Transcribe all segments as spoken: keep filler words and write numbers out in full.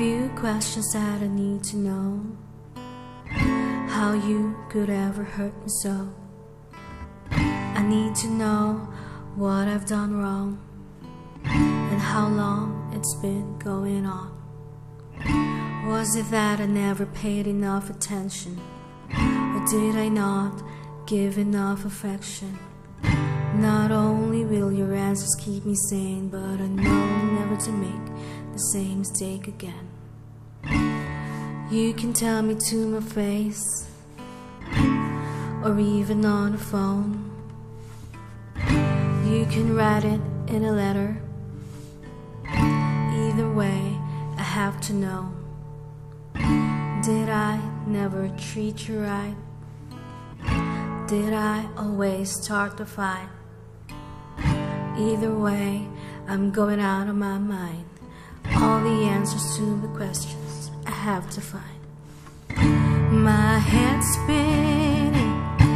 few questions that I need to know. How you could ever hurt me so. I need to know what I've done wrong and how long it's been going on. Was it that I never paid enough attention, or did I not give enough affection? Not only will your answers keep me sane, but I know never to make the same mistake again. You can tell me to my face, or even on the phone. You can write it in a letter. Either way, I have to know. Did I never treat you right? Did I always start the fight? Either way, I'm going out of my mind. All the answers to the questions I have to find. My head's spinning.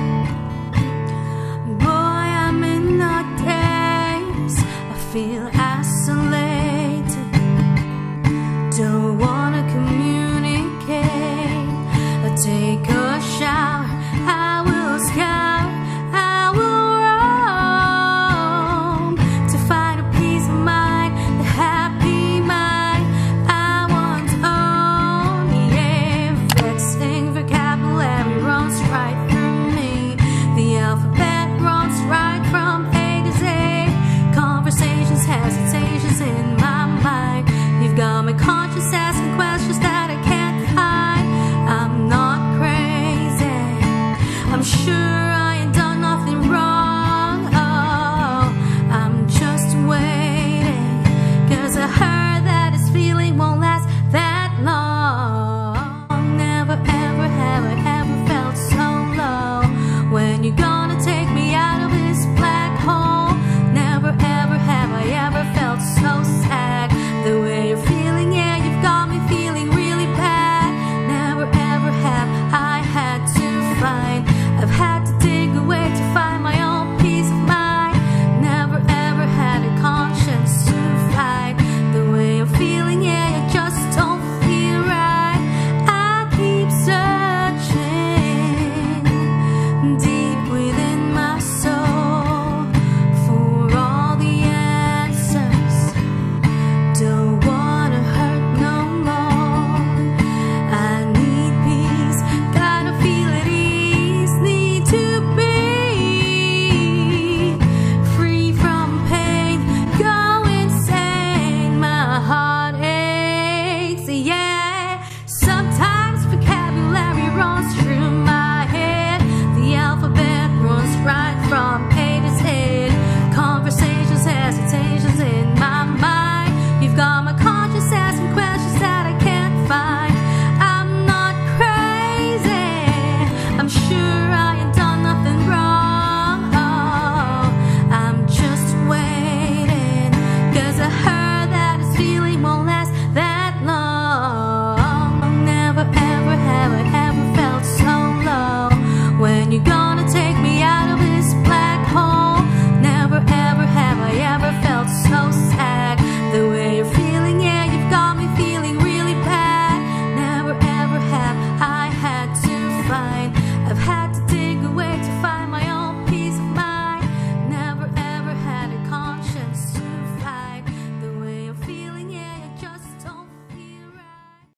Boy, I'm in a daze. I feel isolated. Don't wanna communicate. I take a shower. I will scout. I will roam to find a peace of mind, the happy mind I once owned. Yeah, vexing vocabulary runs right through me. The alphabet runs right from A to Z. Conversations, hesitations in my mind. You've got my conscience.